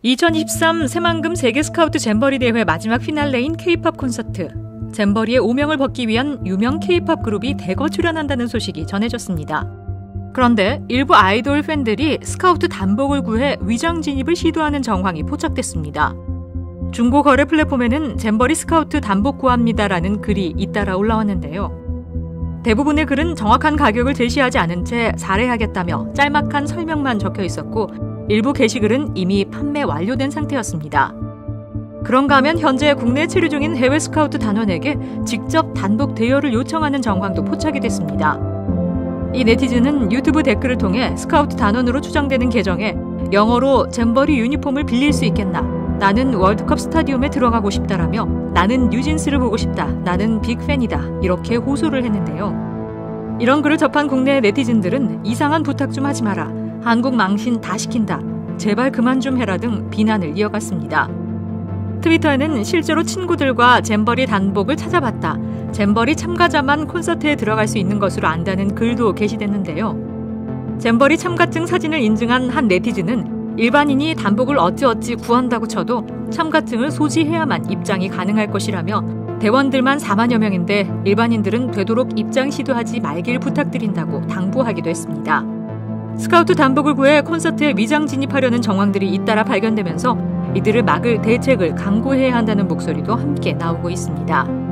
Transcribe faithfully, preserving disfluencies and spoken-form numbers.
이천이십삼 새만금 세계 스카우트 잼버리 대회 마지막 피날레인 K-팝 콘서트. 잼버리의 오명을 벗기 위한 유명 K-팝 그룹이 대거 출연한다는 소식이 전해졌습니다. 그런데 일부 아이돌 팬들이 스카우트 단복을 구해 위장 진입을 시도하는 정황이 포착됐습니다. 중고 거래 플랫폼에는 잼버리 스카우트 단복 구합니다라는 글이 잇따라 올라왔는데요. 대부분의 글은 정확한 가격을 제시하지 않은 채 사례하겠다며 짤막한 설명만 적혀 있었고, 일부 게시글은 이미 판매 완료된 상태였습니다. 그런가 하면 현재 국내에 체류 중인 해외 스카우트 단원에게 직접 단복 대여를 요청하는 정황도 포착이 됐습니다. 이 네티즌은 유튜브 댓글을 통해 스카우트 단원으로 추정되는 계정에 영어로 잼버리 유니폼을 빌릴 수 있겠나? 나는 월드컵 스타디움에 들어가고 싶다라며 나는 뉴진스를 보고 싶다. 나는 빅팬이다. 이렇게 호소를 했는데요. 이런 글을 접한 국내 네티즌들은 이상한 부탁 좀 하지 마라. 한국 망신 다 시킨다. 제발 그만 좀 해라 등 비난을 이어갔습니다. 트위터에는 실제로 친구들과 잼버리 단복을 찾아봤다. 잼버리 참가자만 콘서트에 들어갈 수 있는 것으로 안다는 글도 게시됐는데요. 잼버리 참가증 사진을 인증한 한 네티즌은 일반인이 단복을 어찌어찌 구한다고 쳐도 참가증을 소지해야만 입장이 가능할 것이라며 대원들만 사만여 명인데 일반인들은 되도록 입장 시도하지 말길 부탁드린다고 당부하기도 했습니다. 스카우트 단복을 구해 콘서트에 위장 진입하려는 정황들이 잇따라 발견되면서 이들을 막을 대책을 강구해야 한다는 목소리도 함께 나오고 있습니다.